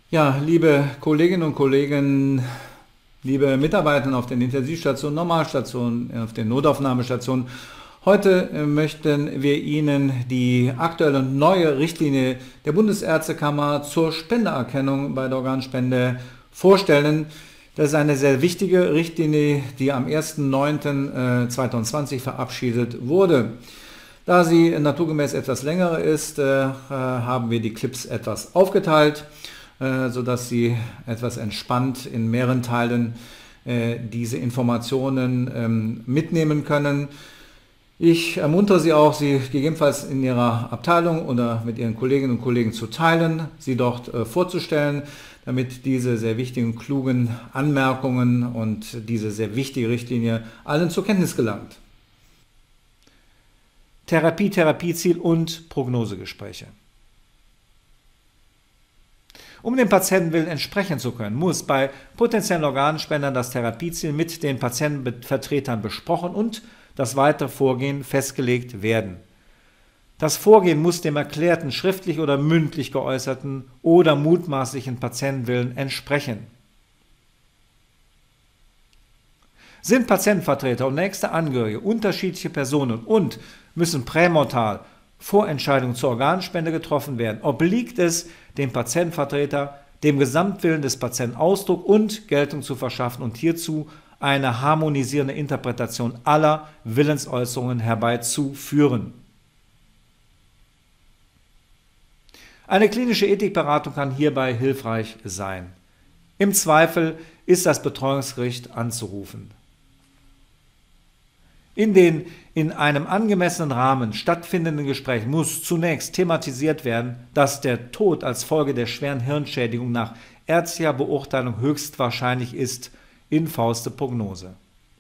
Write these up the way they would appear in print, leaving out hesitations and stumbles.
Ja, liebe Kolleginnen und Kollegen, liebe Mitarbeiter auf den Intensivstationen, Normalstationen, auf den Notaufnahmestationen, heute möchten wir Ihnen die aktuelle und neue Richtlinie der Bundesärztekammer zur Spendeerkennung bei der Organspende vorstellen. Das ist eine sehr wichtige Richtlinie, die am 1.9.2020 verabschiedet wurde. Da sie naturgemäß etwas länger ist, haben wir die Clips etwas aufgeteilt, sodass Sie etwas entspannt in mehreren Teilen diese Informationen mitnehmen können. Ich ermuntere Sie auch, sie gegebenenfalls in Ihrer Abteilung oder mit Ihren Kolleginnen und Kollegen zu teilen, sie dort vorzustellen, damit diese sehr wichtigen, klugen Anmerkungen und diese sehr wichtige Richtlinie allen zur Kenntnis gelangt. Therapie, Therapieziel und Prognosegespräche. Um dem Patientenwillen entsprechen zu können, muss bei potenziellen Organspendern das Therapieziel mit den Patientenvertretern besprochen und das weitere Vorgehen festgelegt werden. Das Vorgehen muss dem erklärten, schriftlich oder mündlich geäußerten oder mutmaßlichen Patientenwillen entsprechen. Sind Patientenvertreter und nächste Angehörige unterschiedliche Personen und müssen prämortal Vorentscheidungen zur Organspende getroffen werden, obliegt es dem Patientenvertreter, dem Gesamtwillen des Patienten Ausdruck und Geltung zu verschaffen und hierzu eine harmonisierende Interpretation aller Willensäußerungen herbeizuführen. Eine klinische Ethikberatung kann hierbei hilfreich sein. Im Zweifel ist das Betreuungsgericht anzurufen. In den in einem angemessenen Rahmen stattfindenden Gesprächen muss zunächst thematisiert werden, dass der Tod als Folge der schweren Hirnschädigung nach ärztlicher Beurteilung höchstwahrscheinlich ist, in Fauste Prognose.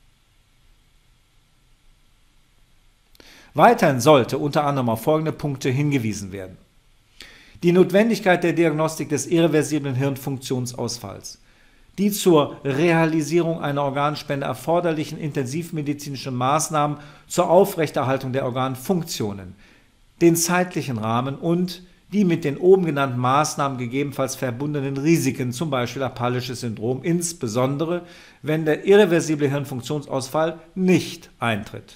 Weiterhin sollte unter anderem auf folgende Punkte hingewiesen werden. Die Notwendigkeit der Diagnostik des irreversiblen Hirnfunktionsausfalls. Die zur Realisierung einer Organspende erforderlichen intensivmedizinischen Maßnahmen zur Aufrechterhaltung der Organfunktionen, den zeitlichen Rahmen und die mit den oben genannten Maßnahmen gegebenenfalls verbundenen Risiken, zum Beispiel Apallisches Syndrom, insbesondere wenn der irreversible Hirnfunktionsausfall nicht eintritt.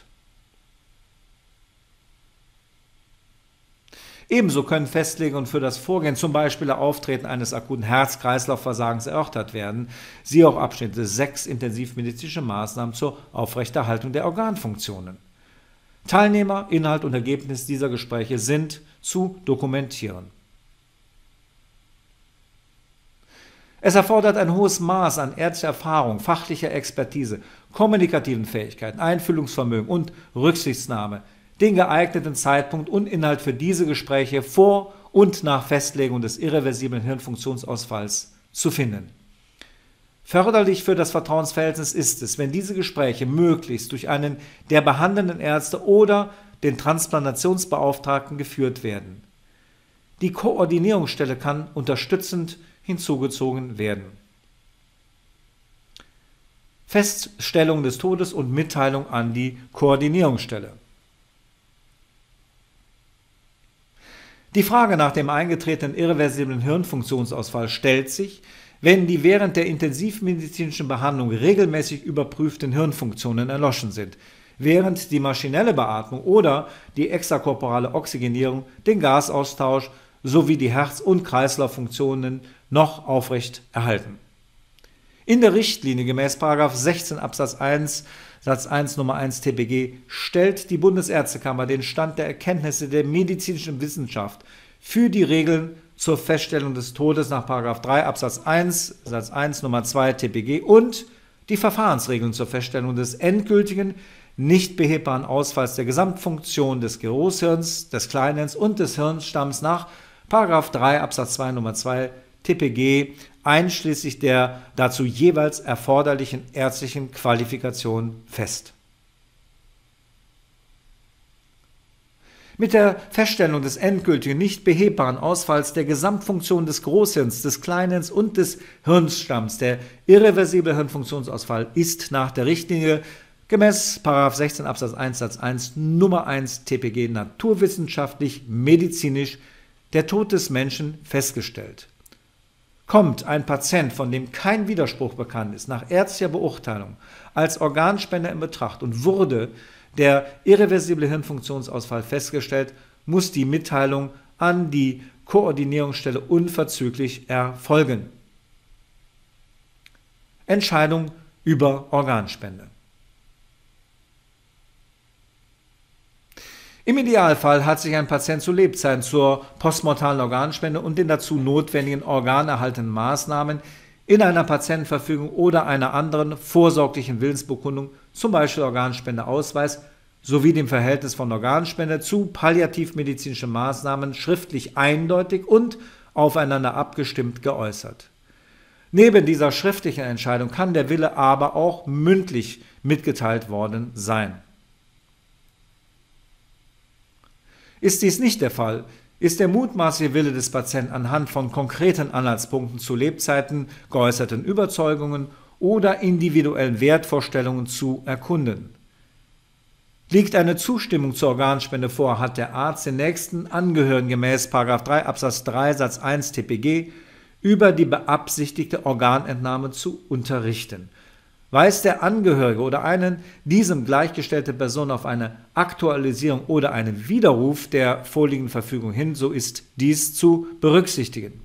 Ebenso können Festlegungen für das Vorgehen, zum Beispiel das Auftreten eines akuten Herz-Kreislauf-Versagens, erörtert werden. Siehe auch Abschnitt 6 intensivmedizinische Maßnahmen zur Aufrechterhaltung der Organfunktionen. Teilnehmer, Inhalt und Ergebnis dieser Gespräche sind zu dokumentieren. Es erfordert ein hohes Maß an ärztlicher Erfahrung, fachlicher Expertise, kommunikativen Fähigkeiten, Einfühlungsvermögen und Rücksichtnahme, den geeigneten Zeitpunkt und Inhalt für diese Gespräche vor und nach Festlegung des irreversiblen Hirnfunktionsausfalls zu finden. Förderlich für das Vertrauensverhältnis ist es, wenn diese Gespräche möglichst durch einen der behandelnden Ärzte oder den Transplantationsbeauftragten geführt werden. Die Koordinierungsstelle kann unterstützend hinzugezogen werden. Feststellung des Todes und Mitteilung an die Koordinierungsstelle. Die Frage nach dem eingetretenen irreversiblen Hirnfunktionsausfall stellt sich, wenn die während der intensivmedizinischen Behandlung regelmäßig überprüften Hirnfunktionen erloschen sind, während die maschinelle Beatmung oder die extrakorporale Oxygenierung, den Gasaustausch sowie die Herz- und Kreislauffunktionen noch aufrecht erhalten. In der Richtlinie gemäß § 16 Absatz 1 Satz 1 Nummer 1 TPG stellt die Bundesärztekammer den Stand der Erkenntnisse der medizinischen Wissenschaft für die Regeln zur Feststellung des Todes nach § 3 Absatz 1 Satz 1 Nummer 2 TPG und die Verfahrensregeln zur Feststellung des endgültigen, nicht behebbaren Ausfalls der Gesamtfunktion des Großhirns, des Kleinhirns und des Hirnstamms nach § 3 Absatz 2 Nummer 2 TPG einschließlich der dazu jeweils erforderlichen ärztlichen Qualifikation fest. Mit der Feststellung des endgültigen, nicht behebbaren Ausfalls der Gesamtfunktion des Großhirns, des Kleinhirns und des Hirnstamms, der irreversible Hirnfunktionsausfall ist nach der Richtlinie gemäß § 16 Absatz 1 Satz 1 Nummer 1 TPG naturwissenschaftlich, medizinisch der Tod des Menschen festgestellt. Kommt ein Patient, von dem kein Widerspruch bekannt ist, nach ärztlicher Beurteilung als Organspender in Betracht und wurde der irreversible Hirnfunktionsausfall festgestellt, muss die Mitteilung an die Koordinierungsstelle unverzüglich erfolgen. Entscheidung über Organspende. Im Idealfall hat sich ein Patient zu Lebzeiten zur postmortalen Organspende und den dazu notwendigen organerhaltenden Maßnahmen in einer Patientenverfügung oder einer anderen vorsorglichen Willensbekundung, zum Beispiel Organspendeausweis, sowie dem Verhältnis von Organspende zu palliativmedizinischen Maßnahmen schriftlich eindeutig und aufeinander abgestimmt geäußert. Neben dieser schriftlichen Entscheidung kann der Wille aber auch mündlich mitgeteilt worden sein. Ist dies nicht der Fall, ist der mutmaßliche Wille des Patienten anhand von konkreten Anhaltspunkten zu Lebzeiten, geäußerten Überzeugungen oder individuellen Wertvorstellungen zu erkunden. Liegt eine Zustimmung zur Organspende vor, hat der Arzt den nächsten Angehörigen gemäß § 3 Absatz 3 Satz 1 TPG über die beabsichtigte Organentnahme zu unterrichten. Weist der Angehörige oder eine diesem gleichgestellte Person auf eine Aktualisierung oder einen Widerruf der vorliegenden Verfügung hin, so ist dies zu berücksichtigen.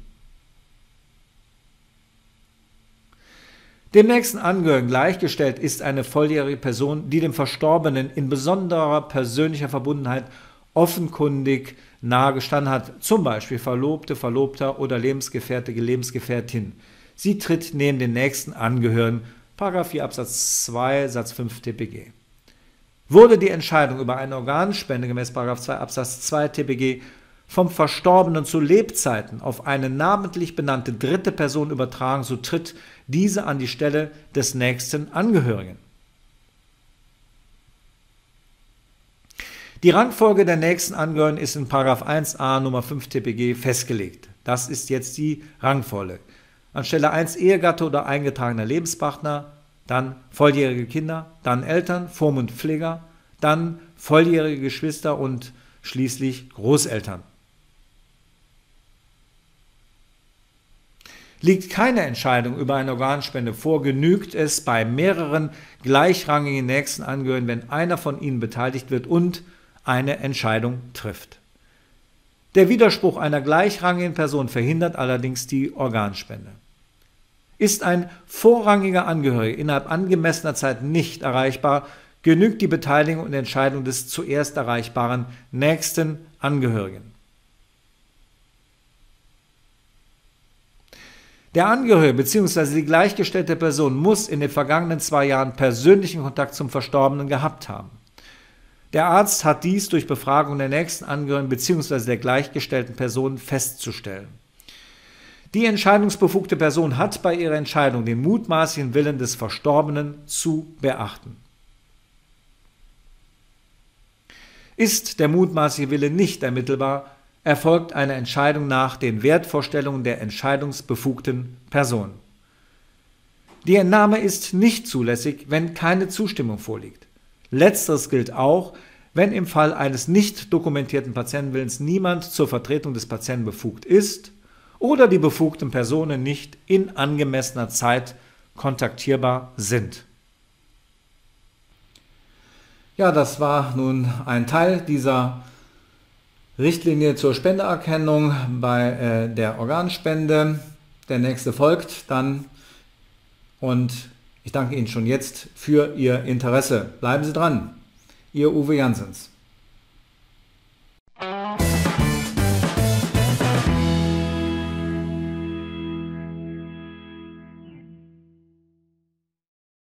Dem nächsten Angehörigen gleichgestellt ist eine volljährige Person, die dem Verstorbenen in besonderer persönlicher Verbundenheit offenkundig nahe gestanden hat, zum Beispiel Verlobte, Verlobter oder Lebensgefährtige, Lebensgefährtin. Sie tritt neben den nächsten Angehörigen § 4 Absatz 2 Satz 5 TPG. Wurde die Entscheidung über eine Organspende gemäß § 2 Absatz 2 TPG vom Verstorbenen zu Lebzeiten auf eine namentlich benannte dritte Person übertragen, so tritt diese an die Stelle des nächsten Angehörigen. Die Rangfolge der nächsten Angehörigen ist in § 1a Nummer 5 TPG festgelegt. Das ist jetzt die Rangfolge. Anstelle 1 Ehegatte oder eingetragener Lebenspartner, dann volljährige Kinder, dann Eltern, Vormund Pfleger, dann volljährige Geschwister und schließlich Großeltern. Liegt keine Entscheidung über eine Organspende vor, genügt es bei mehreren gleichrangigen nächsten Angehörigen, wenn einer von ihnen beteiligt wird und eine Entscheidung trifft. Der Widerspruch einer gleichrangigen Person verhindert allerdings die Organspende. Ist ein vorrangiger Angehöriger innerhalb angemessener Zeit nicht erreichbar, genügt die Beteiligung und Entscheidung des zuerst erreichbaren nächsten Angehörigen. Der Angehörige bzw. die gleichgestellte Person muss in den vergangenen 2 Jahren persönlichen Kontakt zum Verstorbenen gehabt haben. Der Arzt hat dies durch Befragung der nächsten Angehörigen bzw. der gleichgestellten Person festzustellen. Die entscheidungsbefugte Person hat bei ihrer Entscheidung den mutmaßlichen Willen des Verstorbenen zu beachten. Ist der mutmaßliche Wille nicht ermittelbar, erfolgt eine Entscheidung nach den Wertvorstellungen der entscheidungsbefugten Person. Die Entnahme ist nicht zulässig, wenn keine Zustimmung vorliegt. Letzteres gilt auch, wenn im Fall eines nicht dokumentierten Patientenwillens niemand zur Vertretung des Patienten befugt ist oder die befugten Personen nicht in angemessener Zeit kontaktierbar sind. Ja, das war nun ein Teil dieser Richtlinie zur Spendeerkennung bei der Organspende. Der nächste folgt dann und ich danke Ihnen schon jetzt für Ihr Interesse. Bleiben Sie dran. Ihr Uwe Janssens.